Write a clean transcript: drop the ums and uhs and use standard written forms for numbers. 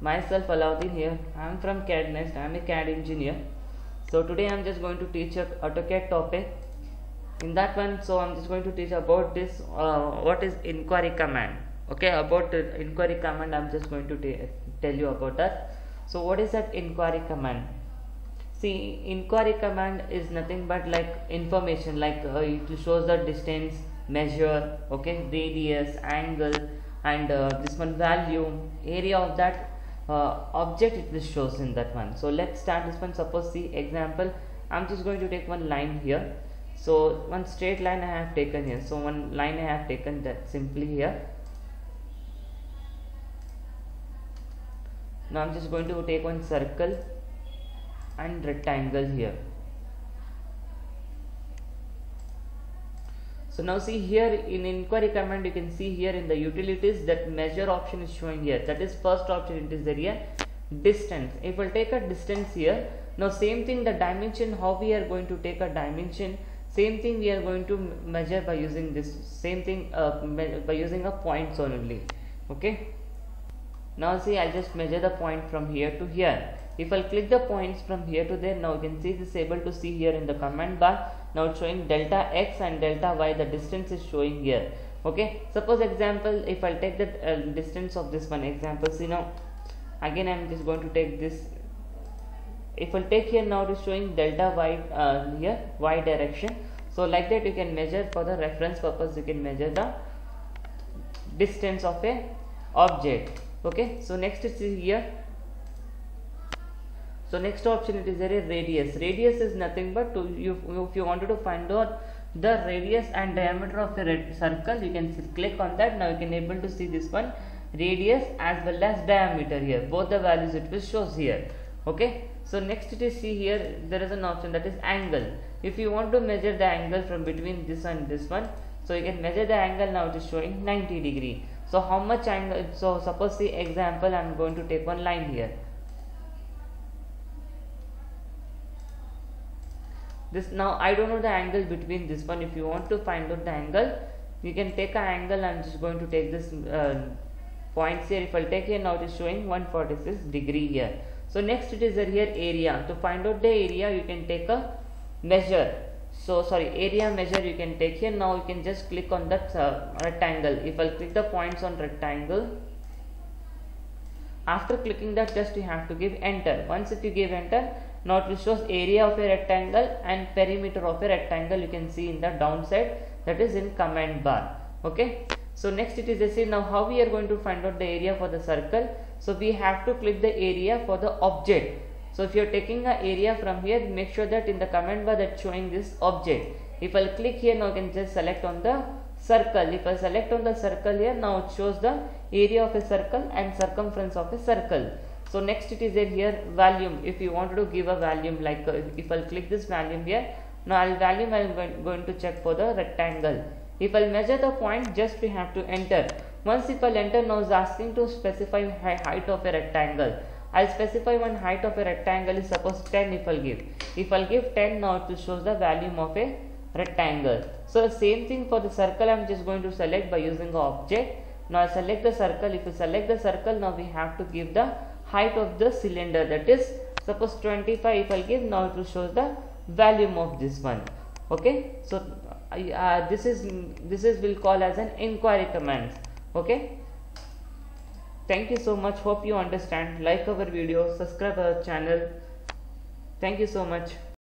Myself Alauddin here. I am from CADNest. I am a CAD engineer. So today I am just going to teach a AutoCAD topic. In that one, so I am just going to teach about this. What is inquiry command? Okay, about the inquiry command, I am just going to tell you about that. So what is that inquiry command? See, inquiry command is nothing but like information, like it shows the distance, measure, okay, radius, angle, and this one value, area of that object it will shows in that one. So let's start this one. Suppose see example, I'm just going to take one line here. So one straight line I have taken here. So one line I have taken that simply here. Now I'm just going to take one circle and rectangle here. So now see here in inquiry command, you can see here in the utilities that measure option is showing here. That is first option, it is the here distance. If we'll take a distance here, now same thing the dimension, how we are going to take a dimension, same thing we are going to measure by using this same thing by using a points only. Okay, now see I'll just measure the point from here to here. If I'll click the points from here to there, now you can see this able to see here in the command bar. Now it's showing delta x and delta y, the distance is showing here. Okay, suppose example, if I'll take the distance of this one example, see now again I'm just going to take this. If I'll take here, now it is showing delta y here y direction. So like that you can measure for the reference purpose, you can measure the distance of a object. Okay, so next is here. So next option it is a radius. Radius is nothing but if you wanted to find out the radius and diameter of a circle, you can click on that. Now you can able to see this one radius as well as diameter here. Both the values it will shows here. Okay. So next it is see here there is an option that is angle. If you want to measure the angle from between this and this one, so you can measure the angle. Now it is showing 90 degree. So how much angle? So suppose see example, I am going to take one line here. This now I don't know the angle between this one. If you want to find out the angle, you can take an angle. I'm just going to take this points here. If I'll take here, now it is showing 146 degree here. So next it is here area. To find out the area, you can take a measure. So sorry, area measure you can take here. Now you can just click on that rectangle. If I'll click the points on rectangle, after clicking that, just you have to give enter. Once if you give enter, now it will shows area of a rectangle and perimeter of a rectangle. You can see in the downside, that is in command bar. Okay, so next it is a see now how we are going to find out the area for the circle. So we have to click the area for the object. So if you are taking an area from here, make sure that in the command bar that showing this object. If I'll click here, now I can just select on the circle. If I select on the circle here, now it shows the area of a circle and circumference of a circle. So next it is here volume. If you wanted to give a volume, like if I'll click this volume here, now volume I'm going to check for the rectangle. If I'll measure the point, just we have to enter. Once if I'll enter, now is asking to specify height of a rectangle. I'll specify one height of a rectangle is suppose 10 if I'll give. If I'll give 10, now it will show the volume of a rectangle. So same thing for the circle, I'm just going to select by using the object. Now I select the circle. If you select the circle, now we have to give the height of the cylinder, that is suppose 25 if I give, now it will show the volume of this one. Okay, so this is will call as an inquiry command. Okay, thank you so much, hope you understand. Like our video, subscribe our channel. Thank you so much.